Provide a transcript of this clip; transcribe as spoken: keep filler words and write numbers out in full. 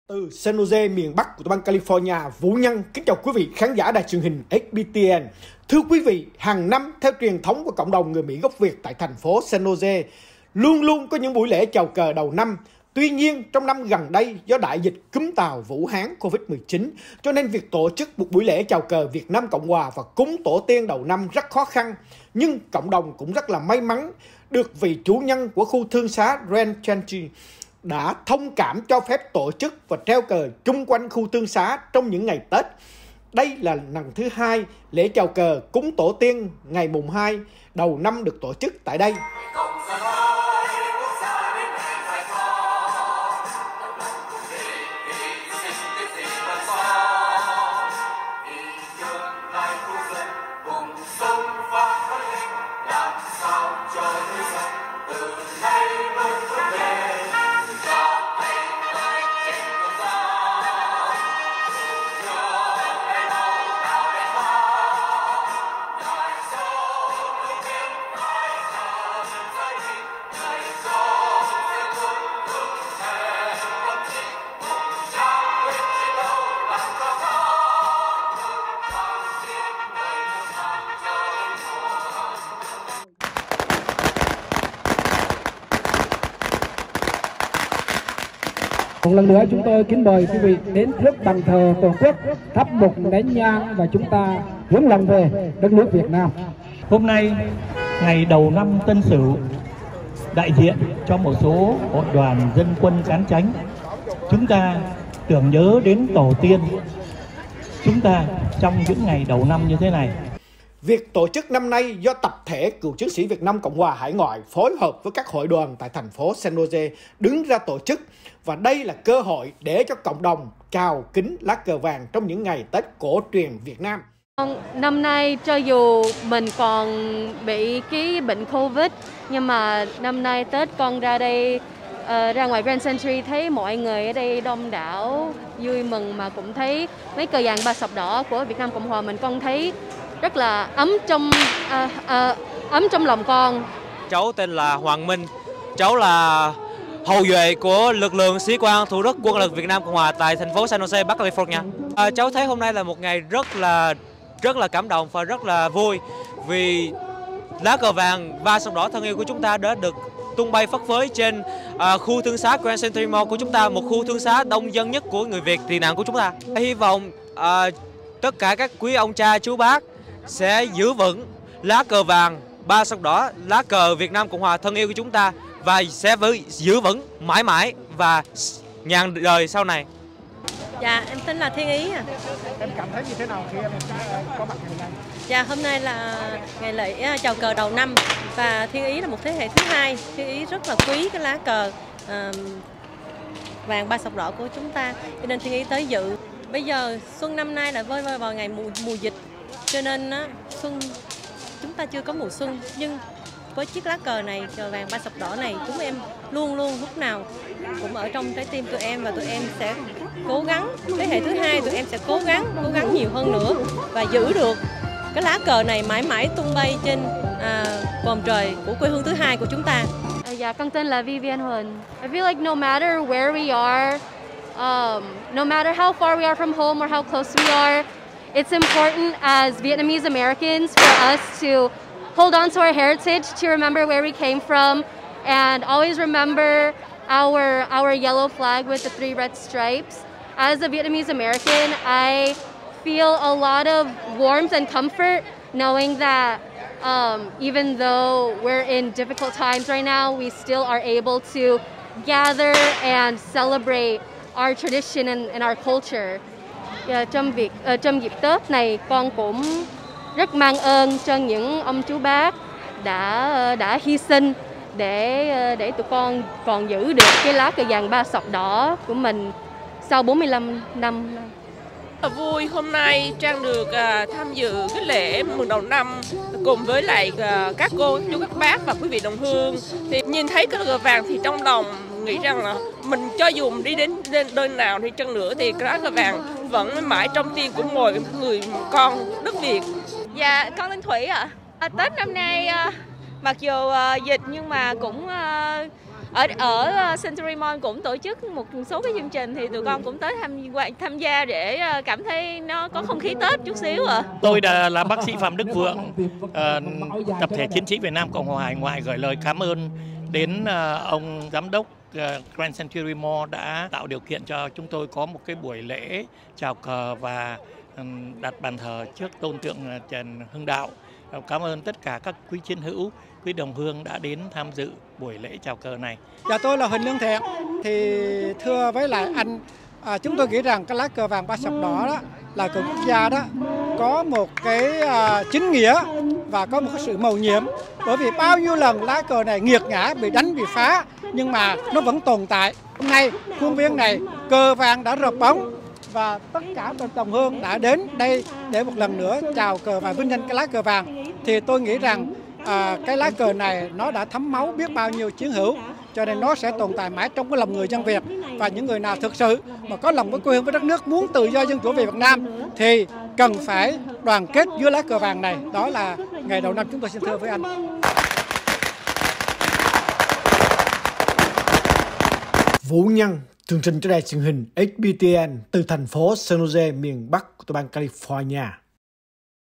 Từ San Jose, miền Bắc của bang California, Vũ Nhân kính chào quý vị khán giả đài truyền hình ích pê tê en. Thưa quý vị, hàng năm theo truyền thống của cộng đồng người Mỹ gốc Việt tại thành phố San Jose, luôn luôn có những buổi lễ chào cờ đầu năm. Tuy nhiên, trong năm gần đây, do đại dịch cúm Tàu Vũ Hán Covid mười chín, cho nên việc tổ chức một buổi lễ chào cờ Việt Nam Cộng Hòa và cúng tổ tiên đầu năm rất khó khăn. Nhưng cộng đồng cũng rất là may mắn được vị chủ nhân của khu thương xá Ranch Chanty đã thông cảm cho phép tổ chức và treo cờ chung quanh khu thương xá trong những ngày Tết. Đây là lần thứ hai lễ chào cờ cúng tổ tiên ngày mùng hai đầu năm được tổ chức tại đây. Một lần nữa chúng tôi kính mời quý vị đến trước bàn thờ Tổ quốc, thắp một nén nhang và chúng ta hướng lòng về đất nước Việt Nam. Hôm nay ngày đầu năm Tân Sửu, đại diện cho một số hội đoàn dân quân cán chánh, chúng ta tưởng nhớ đến tổ tiên chúng ta trong những ngày đầu năm như thế này. Việc tổ chức năm nay do tập thể cựu chiến sĩ Việt Nam Cộng Hòa hải ngoại phối hợp với các hội đoàn tại thành phố San Jose đứng ra tổ chức, và đây là cơ hội để cho cộng đồng chào kính lá cờ vàng trong những ngày Tết cổ truyền Việt Nam. Năm nay cho dù mình còn bị cái bệnh Covid, nhưng mà năm nay Tết con ra đây, uh, ra ngoài Grand Century thấy mọi người ở đây đông đảo, vui mừng, mà cũng thấy mấy cờ vàng ba sọc đỏ của Việt Nam Cộng Hòa mình, con thấy rất là ấm trong uh, uh, ấm trong lòng con. Cháu tên là Hoàng Minh, cháu là hậu duệ của lực lượng sĩ quan Thủ đức Quân lực Việt Nam Cộng Hòa tại thành phố San Jose, Bắc California. À, cháu thấy hôm nay là một ngày rất là rất là cảm động và rất là vui, vì lá cờ vàng ba sọc đỏ thân yêu của chúng ta đã được tung bay phất phới trên à, khu thương xá Grand Century Mall của chúng ta, một khu thương xá đông dân nhất của người Việt tị nạn của chúng ta. Hy vọng à, tất cả các quý ông cha chú bác sẽ giữ vững lá cờ vàng ba sọc đỏ, lá cờ Việt Nam Cộng Hòa thân yêu của chúng ta, và sẽ với giữ vững mãi mãi và ngàn đời sau này. Dạ, em tên là Thiên Ý. À. Em cảm thấy như thế nào khi em có mặt ngày nay? Dạ, hôm nay là ngày lễ chào cờ đầu năm và Thiên Ý là một thế hệ thứ hai. Thiên Ý rất là quý cái lá cờ uh, vàng ba sọc đỏ của chúng ta, cho nên Thiên Ý tới dự. Bây giờ xuân năm nay là vơi vơi vào ngày mùa, mùa dịch, cho nên á, xuân chúng ta chưa có mùa xuân, nhưng với chiếc lá cờ này, cờ vàng ba sọc đỏ này, chúng em luôn luôn lúc nào cũng ở trong trái tim tụi em, và tụi em sẽ cố gắng, thế hệ thứ hai tụi em sẽ cố gắng, cố gắng nhiều hơn nữa và giữ được cái lá cờ này mãi mãi tung bay trên à, vòm trời của quê hương thứ hai của chúng ta. À, dạ, con tên là Vivian Huân. I feel like no matter where we are, um, no matter how far we are from home or how close we are, it's important as Vietnamese Americans for us to hold on to our heritage, to remember where we came from, and always remember our our yellow flag with the three red stripes. As a Vietnamese American, I feel a lot of warmth and comfort knowing that um, even though we're in difficult times right now, we still are able to gather and celebrate our tradition and, and our culture. Yeah, trong việc uh, trong dịp Tết này, con cũng rất mang ơn cho những ông chú bác đã đã hy sinh để để tụi con còn giữ được cái lá cờ vàng ba sọc đỏ của mình sau bốn mươi lăm năm. Rất là vui, hôm nay Trang được uh, tham dự cái lễ mừng đầu năm cùng với lại uh, các cô chú các bác và quý vị đồng hương. Thì nhìn thấy cái cờ vàng thì trong lòng nghĩ rằng là mình cho dù mình đi đến, đến nơi nào đi chăng nữa thì cái lá cờ vàng vẫn mãi trong tim của mỗi người con đất Việt. Dạ, con tên Thủy ạ. À. À, Tết năm nay uh, mặc dù uh, dịch nhưng mà cũng uh, ở ở Century Mall cũng tổ chức một số cái chương trình thì tụi con cũng tới tham tham gia để cảm thấy nó có không khí Tết chút xíu ạ. À. Tôi đã là bác sĩ Phạm Đức Vượng, uh, tập thể chiến sĩ Việt Nam Cộng hòa Hải ngoại gửi lời cảm ơn đến uh, ông giám đốc uh, Grand Century Mall đã tạo điều kiện cho chúng tôi có một cái buổi lễ chào cờ và um, đặt bàn thờ trước tôn tượng Trần Hưng Đạo. Cảm ơn tất cả các quý chiến hữu, quý đồng hương đã đến tham dự buổi lễ chào cờ này. Dạ, tôi là Huỳnh Lương Thiện. Thì thưa với lại anh, à, chúng tôi nghĩ rằng cái lá cờ vàng ba sọc đỏ đó là cờ quốc gia đó có một cái à, chính nghĩa và có một cái sự mầu nhiệm. Bởi vì bao nhiêu lần lá cờ này nghiệt ngã, bị đánh, bị phá nhưng mà nó vẫn tồn tại. Hôm nay khuôn viên này cờ vàng đã rợp bóng và tất cả đồng hương đã đến đây để một lần nữa chào cờ và vinh danh cái lá cờ vàng. Thì tôi nghĩ rằng à, cái lá cờ này nó đã thấm máu biết bao nhiêu chiến hữu, cho nên nó sẽ tồn tại mãi trong cái lòng người dân Việt. Và những người nào thực sự mà có lòng với quê hương, với đất nước, muốn tự do dân chủ về Việt Nam thì cần phải đoàn kết dưới lá cờ vàng này. Đó là ngày đầu năm chúng tôi xin thưa với anh. Vũ Nhân, tường trình cho đài truyền hình ếch pê tê en từ thành phố San Jose, miền Bắc của bang California.